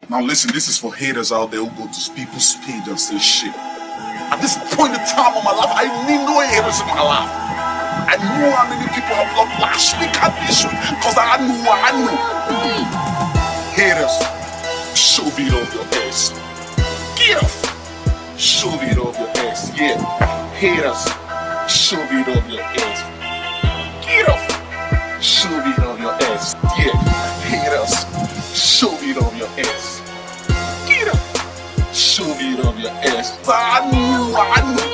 Now listen, this is for haters out there who go to people's page and say shit. At this point in time of my life, I need no haters in my life. I knew how many people have loved last week at this week, because I knew. Haters, shove it off your ass. Get off. Shove it off your ass. Yeah. Haters, shove it off your ass. Get off. Shove it off your ass. Yeah. Haters, shove it off your ass. Get off. Shove it off your ass. I knew.